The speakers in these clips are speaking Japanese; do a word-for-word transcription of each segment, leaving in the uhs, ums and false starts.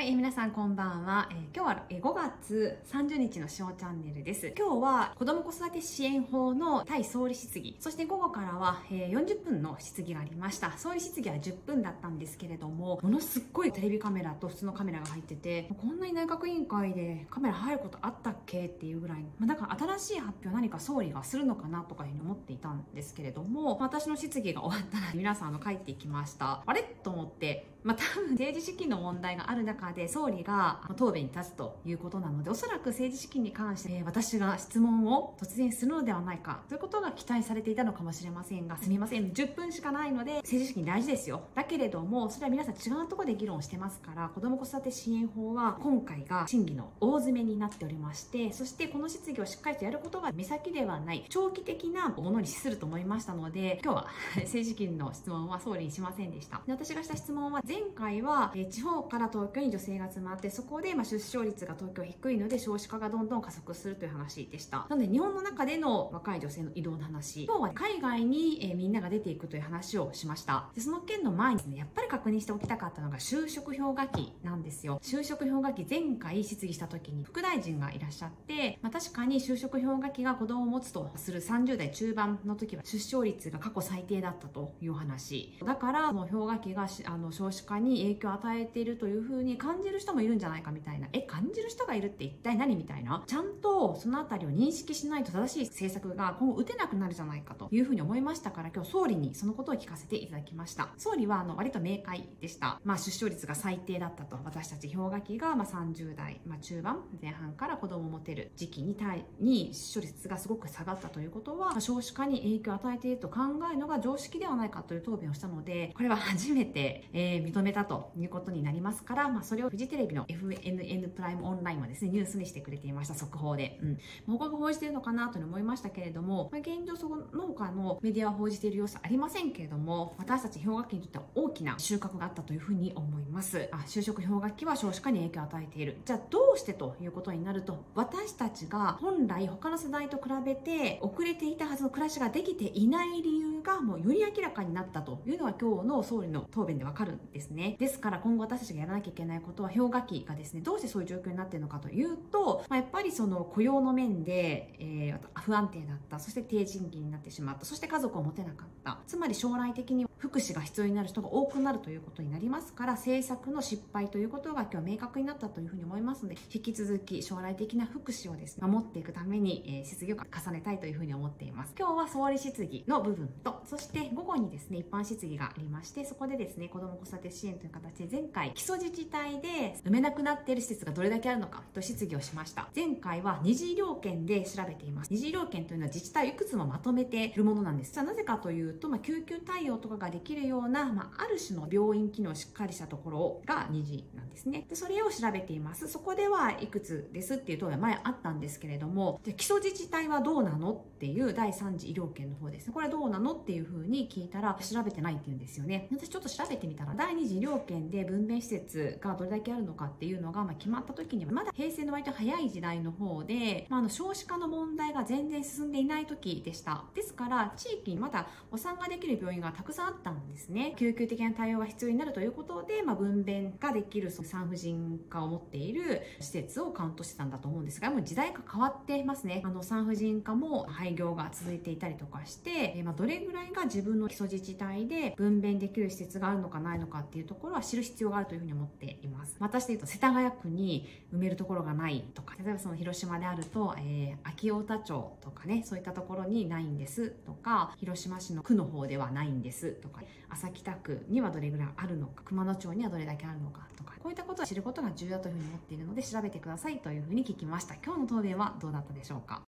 はい、皆さんこんばんは。えー、今日はえーごがつさんじゅうにちのしおチャンネルです。今日は子ども子育て支援法の対総理質疑、そして午後からは、えー、よんじゅっぷんの質疑がありました。総理質疑はじゅっぷんだったんですけれども、ものすっごいテレビカメラと普通のカメラが入ってて、こんなに内閣委員会でカメラ入ることあったっけっていうぐらい、まあ、だから新しい発表何か総理がするのかなとかいうふうに思っていたんですけれども、私の質疑が終わったら皆さんあの帰っていきました。あれと思って、まあ、多分政治資金の問題がある中で総理が答弁に立つということなので、おそらく政治資金に関して、えー、私が質問を突然するのではないかということが期待されていたのかもしれませんが、すみません、じゅっぷんしかないので政治資金大事ですよ。だけれどもそれは皆さん違うところで議論してますから、子ども子育て支援法は今回が審議の大詰めになっておりまして、そしてこの質疑をしっかりとやることが目先ではない長期的なものに資すると思いましたので、今日は政治資金の質問は総理にしませんでした。で、私がした質問は、前回はえ地方から東京に女性が集まって、そこでまあ出生率が東京低いので少子化がどんどん加速するという話でした。なので日本の中での若い女性の移動の話、今日は海外にえみんなが出ていくという話をしました。でその件の前にですね、やっぱり確認しておきたかったのが就職氷河期なんですよ。就職氷河期、前回質疑した時に副大臣がいらっしゃって、まあ、確かに就職氷河期が子供を持つとするさんじゅうだい中盤の時は出生率が過去最低だったという話だから、その氷河期があの少子化に影響を与えているというふうに感じる人もいるんじゃないかみたいな、え感じる人がいるって一体何みたいな、ちゃんとそのあたりを認識しないと正しい政策が今後打てなくなるじゃないかというふうに思いましたから、今日総理にそのことを聞かせていただきました。総理はあの割と明快でした。まあ、出生率が最低だったと、私たち氷河期がまあさんじゅうだい、まあ、中盤前半から子供を持てる時期に対に出生率がすごく下がったということは、まあ、少子化に影響を与えていると考えるのが常識ではないかという答弁をしたので、これは初めて、えー、認めたということになりますから、まあ、それをフジテレビの エフエヌエヌ プライムオンラインはですね、ニュースにしてくれていました。速報で、うん、他が報じているのかなと思いましたけれども、まあ、現状その他のメディアは報じている様子ありませんけれども、私たち氷河期にとっては大きな収穫があったというふうに思います。あ、就職氷河期は少子化に影響を与えている。じゃあどうしてということになると、私たちが本来他の世代と比べて遅れていたはずの暮らしができていない理由がもうより明らかになったというのが今日の総理の答弁でわかるんですね。ですから今後私たちがやらなきゃいけないことは、氷河期がですね、どうしてそういう状況になっているのかというと、まあ、やっぱりその雇用の面で、えー、不安定だった、そして低賃金になってしまった、そして家族を持てなかった、つまり将来的に福祉が必要になる人が多くなるということになりますから、政策の失敗ということが今日明確になったというふうに思いますので、引き続き将来的な福祉をですね、守っていくために、えー、質疑を重ねたいというふうに思っています。今日は総理質疑の部分と、そして午後にですね、一般質疑がありまして、そこでですね、子ども子育て支援という形で前回基礎自治体で埋めなくなっている施設がどれだけあるのかと質疑をしました。前回は二次医療圏で調べています。二次医療圏というのは自治体をいくつもまとめているものなんです。なぜかというと、まあ、救急対応とかができるような、まあ、ある種の病院機能をしっかりしたところが二次なんですね。でそれを調べています。そこではいくつですっていう答弁は前あったんですけれども、で基礎自治体はどうなのっていうだいさん次医療圏の方ですね、これはどうなのっていうふうに聞いたら、調べてないっていうんですよね。私ちょっと調べてみたら、だいに次医療圏で分娩施設がどれだけあるのかっていうのが、まあ、決まった時にはまだ平成の割と早い時代の方で、まあ、あの少子化の問題が全然進んでいない時でした。ですから地域にまだお産ができる病院がたくさんあったんですね。救急的な対応が必要になるということで、まあ、分娩ができる産婦人科を持っている施設をカウントしてたんだと思うんですが、もう時代が変わってますね。あの産婦人科も廃業が続いていたりとかして、まあ、どれぐらいが自分の基礎自治体で分娩できる施設があるのかないのかっていうところは知る必要があるというふうに思っています。私で言うと世田谷区に埋めるところがないとか、例えばその広島であると、えー、秋太田町とかね、そういったところにないんですとか、広島市の区の方ではないんですとか、安佐北区にはどれぐらいあるのか、熊野町にはどれだけあるのかとか、こういったことを知ることが重要だというふうに思っているので調べてくださいというふうに聞きました。今日の答弁はどうだったでしょうか。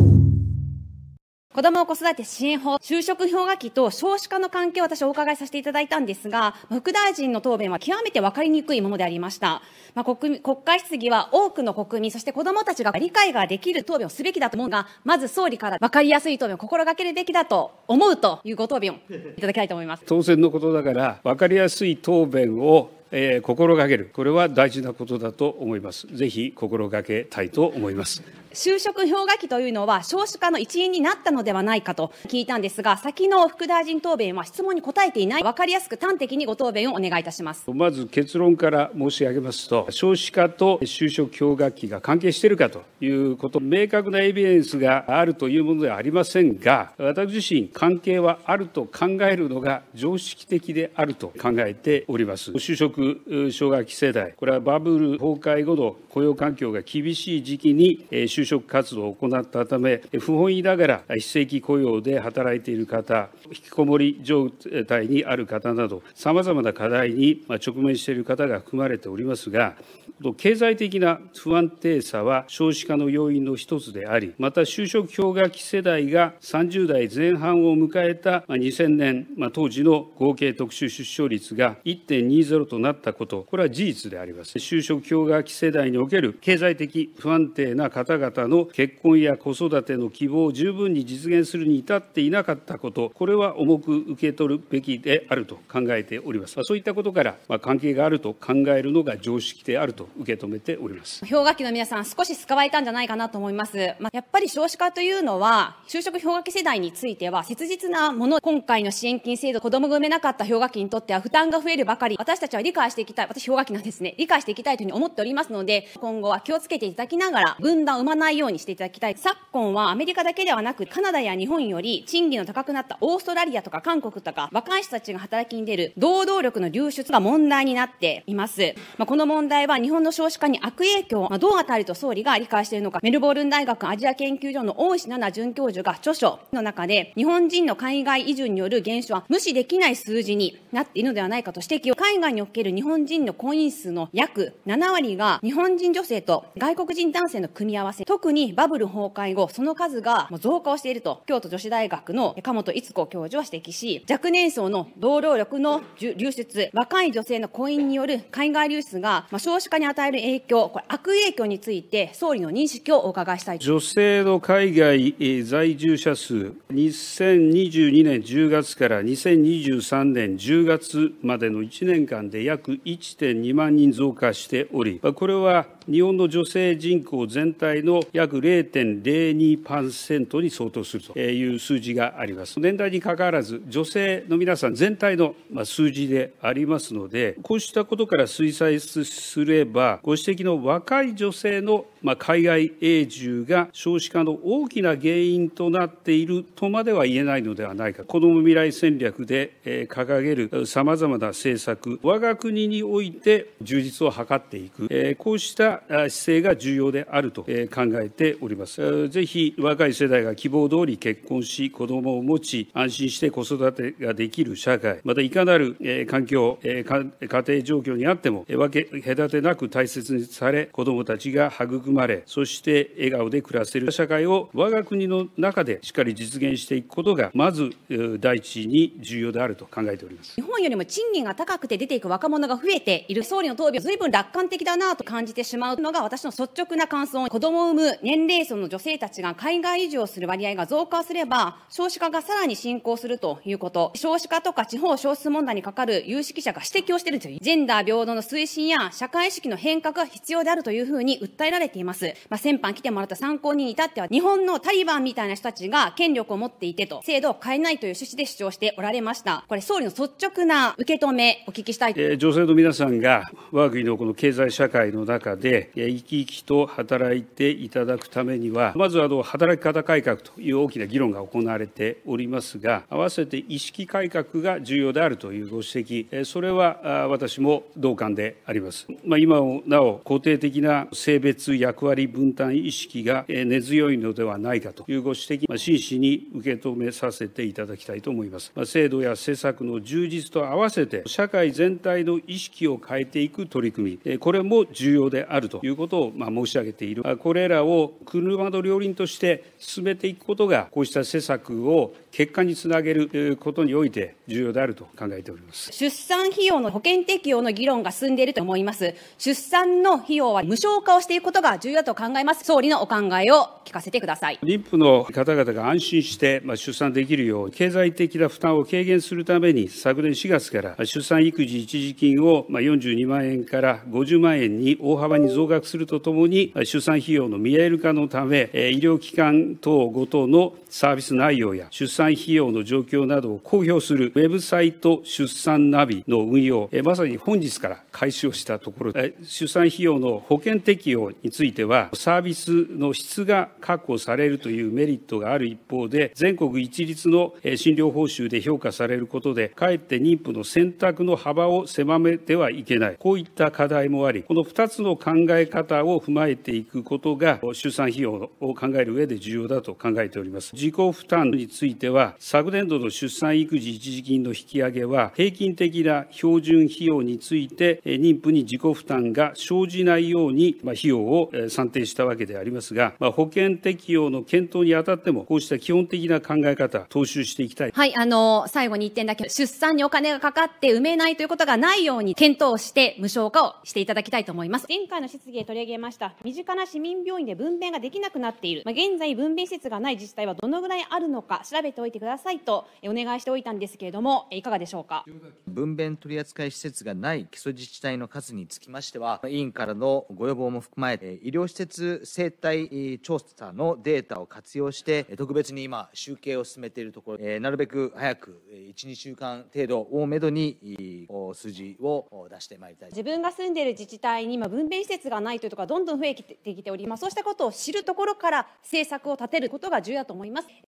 子ども子育て支援法、就職氷河期と少子化の関係を私お伺いさせていただいたんですが、副大臣の答弁は極めて分かりにくいものでありました。まあ、国, 国会質疑は多くの国民、そして子どもたちが理解ができる答弁をすべきだと思うが、まず総理から分かりやすい答弁を心がけるべきだと思うというご答弁をいただきたいと思います。 当然のことだから、分かりやすい答弁をえー、心がける、これは大事なことだと思います。ぜひ心がけたいと思います。 就職氷河期というのは少子化の一因になったのではないかと聞いたんですが、先の副大臣答弁は質問に答えていない。分かりやすく端的にご答弁をお願いいたします。 まず結論から申し上げますと、少子化と就職氷河期が関係しているかということ、明確なエビデンスがあるというものではありませんが、私自身、関係はあると考えるのが常識的であると考えております。就職氷河期世代、これはバブル崩壊後の雇用環境が厳しい時期に就職活動を行ったため、不本意ながら非正規雇用で働いている方、引きこもり状態にある方など、さまざまな課題に直面している方が含まれておりますが、経済的な不安定さは少子化の要因の一つであり、また就職氷河期世代がさんじゅう代前半を迎えたにせんねん、当時の合計特殊出生率が いってんにゼロ となったこと、これは事実であります。就職氷河期世代における経済的不安定な方々の結婚や子育ての希望を十分に実現するに至っていなかったこと、これは重く受け取るべきであると考えております。そういったことから、関係があると考えるのが常識であると受け止めております。 氷河期の皆さん、少し救われたんじゃないかなと思います。まあ、やっぱり少子化というのは、就職氷河期世代については切実なもの、今回の支援金制度、子供が産めなかった氷河期にとっては負担が増えるばかり、私たちは理解していきたい、私氷河期なんですね、理解していきたいというふうに思っておりますので、今後は気をつけていただきながら、分断を生まないようにしていただきたい。昨今はアメリカだけではなく、カナダや日本より賃金の高くなったオーストラリアとか韓国とか、若い人たちが働きに出る労働力の流出が問題になっています。まあ、この問題は日本の少子化に悪影響、まあ、どう与えると総理が理解しているのか、メルボルン大学アジア研究所の大石奈々准教授が著書の中で、日本人の海外移住による減少は無視できない数字になっているのではないかと指摘を、海外における日本人の婚姻数の約なな割が日本人女性と外国人男性の組み合わせ、特にバブル崩壊後、その数が増加をしていると、京都女子大学の加本逸子教授は指摘し、若年層の労働力の流出、若い女性の婚姻による海外流出が、まあ、少子化に与える影響、これ悪影響について、総理の認識をお伺いしたい。 女性の海外在住者数、にせんにじゅうにねんじゅうがつからにせんにじゅうさんねんじゅうがつまでのいちねんかんで約 いってんにまん人増加しており、これは日本の女性人口全体の約 ゼロてんゼロにパーセント に相当するという数字があります。年代にかかわらず、女性の皆さん全体の数字でありますので、こうしたことから推察すれば、ご指摘の若い女性の海外永住が少子化の大きな原因となっているとまでは言えないのではないか。子ども未来戦略で掲げるさまざまな政策、我が国において充実を図っていく、こうした姿勢が重要であると考えております。ぜひ若い世代が希望通り結婚し、子どもを持ち、安心して子育てができる社会、またいかなる環境、家庭状況にあっても分け隔てなく大切にされ、子どもたちが育まれ、そして笑顔で暮らせる社会を我が国の中でしっかり実現していくことが、まず第一に重要であると考えております。 日本よりも賃金が高くて出ていく若者が増えている。総理の答弁は随分楽観的だなと感じてしまうのが私の率直な感想。子供を産む年齢層の女性たちが海外移住をする割合が増加すれば、少子化がさらに進行するということ。少子化とか地方少数問題にかかる有識者が指摘をしているんですよ。ジェンダー平等の推進や社会意識の変革が必要であるというふうに訴えられています。まあ、先般来てもらった参考人に至っては、日本のタリバンみたいな人たちが権力を持っていてと、制度を変えないという趣旨で主張しておられました。これ、総理の率直な受け止め、お聞きしたい。 えー、女性の皆さんが我が国のこの経済社会の中で生き生きと働いていただくためには、まずあの働き方改革という大きな議論が行われておりますが、合わせて意識改革が重要であるというご指摘、それは私も同感であります。まあ、今なお肯定的な性別役割分担意識が根強いのではないかというご指摘、まあ、真摯に受け止めさせていただきたいと思います。まあ、制度や施策の充実と合わせて社会全体の意識を変えていく取り組み、これも重要であるということをまあ申し上げている。これらを車の両輪として進めていくことが、こうした施策を結果につなげることにおいて重要であると考えております。 出産費用の保険適用の議論が進んでいると思います。出産の費用は無償化をしていくことが重要だと考えます。総理のお考えを聞かせてください。 妊婦の方々が安心して出産できるよう、経済的な負担を軽減するために、昨年しがつから出産育児一時金をよんじゅうにまんえんからごじゅうまんえんに大幅に増額するとともに、出産費用の見える化のため、医療機関等ごとのサービス内容や出産費用の状況などを公表するウェブサイト出産ナビの運用、まさに本日から開始をしたところ、出産費用の保険適用については、サービスの質が確保されるというメリットがある一方で、全国一律の診療報酬で評価されることで、かえって妊婦の選択の幅を狭めてはいけない、こういった課題もあり、このふたつの考え方を踏まえていくことが、出産費用を考える上で重要だと考えております。自己負担については、昨年度の出産育児一時金の引き上げは、平均的な標準費用について、妊婦に自己負担が生じないように、費用を算定したわけでありますが、保険適用の検討にあたっても、こうした基本的な考え方、踏襲していきたい。 はい、あの、最後にいってんだけ、出産にお金がかかって産めないということがないように、検討して無償化をしていただきたいと思います。前回の質疑で取り上げました、身近な市民病院で分娩ができなくなっている、まあ、現在分娩施設がない自治体はどのぐらいあるのか、調べておいてくださいとお願いしておいたんですけれども、いかがでしょうか。 分娩取扱施設がない基礎自治体の数につきましては、委員からのご要望も含まえ、医療施設生態調査のデータを活用して、特別に今、集計を進めているところ、なるべく早くいち、にしゅうかん程度をめどに数字を出してまいりたい。 自分が住んでいる自治体に今分娩施設がないというところがどんどん増えてきております。そうしたことを知るところから政策を立てることが重要だと思います。